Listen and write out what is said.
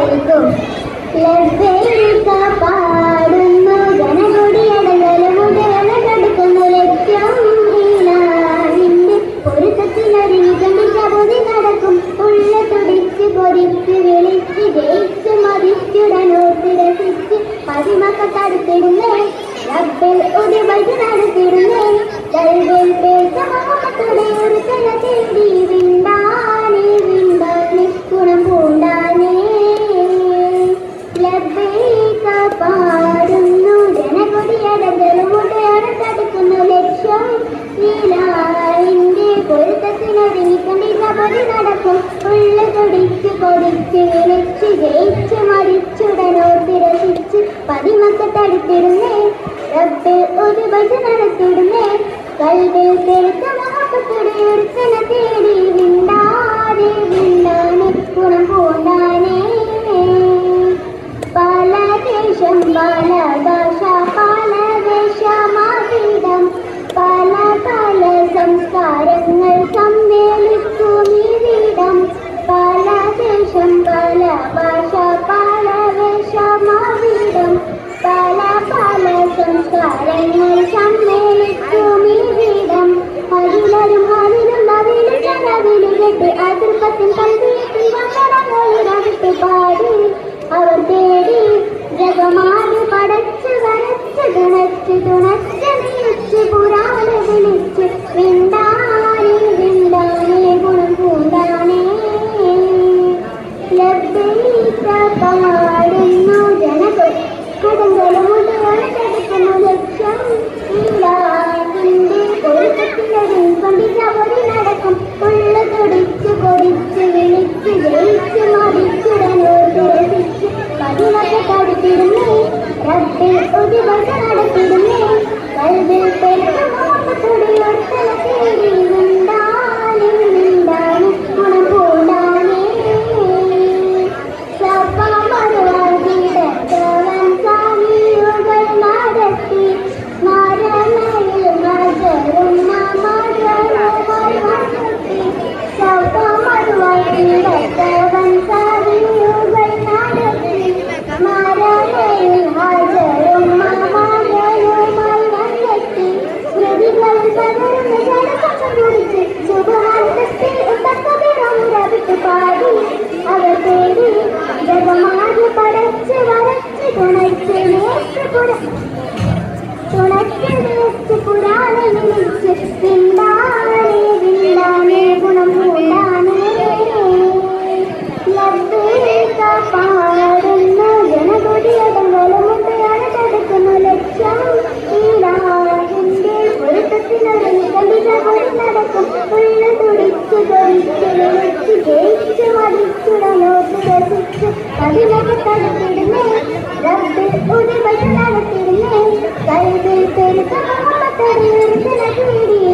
കേൾക്കും. ലബ്ബൈക പാടുന്നു ജനകൊടിയടങ്ങലുമുടയണ കടുക്കുന്നു ലക്ഷ്യം ഇലാഹിന്റെ പൊരുത്തത്തിനൊരുങ്ങി കണ്ടിച്ച പൊതി നടക്കും. ഉള്ള തുടിച്ച് പൊതിച്ച് വിളിച്ച് ജയിച്ച് മതിച്ചുടനോർത്ത് രസിച്ച് പതിമക്ക തടുത്തിടുന്നേ റബ്ബിൽ ഒരു വഴി നടത്തിടുന്നേ. കൽവിൽ പേച്ച മുഹമ്മത്തുടെ ഒരു തല തേടി വിണ്ടാനേ വിണ്ടാനേ ഗുണം പൂണ്ടാനേ. ലബ്ബൈക പാടുന്നു ജനകൊടിയടങ്ങലുമുടയണ തടുക്കുന്നു ലക്ഷ്യം ഇലാഹിന്റെ പൊരുത്തത്തിനൊരുങ്ങി കണ്ടിച്ച പൊതി നടക്കും. ഉള്ള തുടിച്ച് പൊതിച്ച് വിളിച്ച് ജയിച്ച് മരിച്ചുടനോർത്ത് രസിച്ച് പതിമക്ക തടുത്തിടുന്നേ റബ്ബിൽ ഒരു വഴി നടത്തിടുന്നേ. കൽവിൽ പെരുത്ത മുഹമ്മത്തുടെ ഒരു തല തേടി വിണ്ടാനേ വിണ്ടാനേ ഗുണം പൂണ്ടാനേ. പല ദേശം പല ഭാഷ പല വേഷമാവിടം പല പല സംസ്കാരങ്ങൾ സമ്മേളിക്കുമിവിടം. പല ദേശം പല ഭാഷ പല വേഷമാവിടം പല പല സംസ്കാരങ്ങൾ സമ്മേളിക്കുമിവിടം. അതിലും അതിലും നവിലും ജനവിലും കെട്ട് അതിർപ്പത്തിൽ കൽവിയിൽ വന്ദനങ്ങളിടവിട്ട് പാടി അവർ തേടി ജഗമാടി പടച്ച് വരച്ച് തുണച്ച് തുണച്ച് നീച്ച് പുരാണ വിളിച്ച് വിണ്ടാനേ വിണ്ടാനേ ഗുണം പൂണ്ടാനേ. ലബ്ബൈക പാടുന്നു ജനകൊടി കടങ്കലുമുടയണ തടുക്കുന്നു ലക്ഷ്യം ഇലാഹിന്റെ പൊരുത്തത്തിനൊരുങ്ങി കണ്ടിച്ച പൊതി നടക്കും. ഉള്ള തുടിച്ച് കൊതിച്ച് വിളിച്ച് ജയിച്ച് മതിച്ചുടനോർത്ത് രസിച്ച് പതിമക്ക തടുത്തിടുന്നേ റബ്ബിൽ ഒരു വഴി നടത്തിടുന്നേ. കൽവിൽ പെരുത്ത മുഹമ്മത്തുടെ ഒരു തല തേടി വിണ്ടാനേ വിണ്ടാനേ ഗുണം പൂണ്ടാനേ. സഫമറുവാതിടത്തവൻ സാമിയുകൾ നടത്തി സ്മരണയിൽ മജറും മജറുമായി വന്നെത്തി. സഫമറുവാതിടത്തവൻ സാമിയുകൾ നടത്തി സ്മരണയിൽ മജറും മജറുമായി വന്നെത്തി. സ്മൃതികളിൽ പകരുന്ന ജനപക്ഷം കുടിച്ച് സുബഹാനത്തിൽ ഉത്തക്കബിറമുറവിട്ട് പാടി അവർ തേടി ജഗമാടി പടച്ച് വരച്ച് തുണച്ച് നേച്ച് പുരാണ വിളിച്ച് വിണ്ടാനേ വിണ്ടാനേ ഗുണം പൂണ്ടാനേ. ലബ്ബൈക പാടുന്നു ജനകൊടിയടങ്ങലുമുടയണ തടുക്കുന്നു ലക്ഷ്യം ഇലാഹിന്റെ പൊരുത്തത്തിനൊരുങ്ങി കണ്ടിച്ച പൊതി നടക്കും. ഉള്ള തുടിച്ച് കൊതിച്ച് വിളിച്ച് ജയിച്ച് മതിച്ചുടനോർത്ത് രസിച്ച് പതിമക്ക തടുത്തിടുന്നേ റബ്ബിൽ ഒരു വഴി നടത്തിടുന്നേ. കൽവിൽ പെരുത്ത മുഹമ്മത്തുടെ ഒരു തല തേടി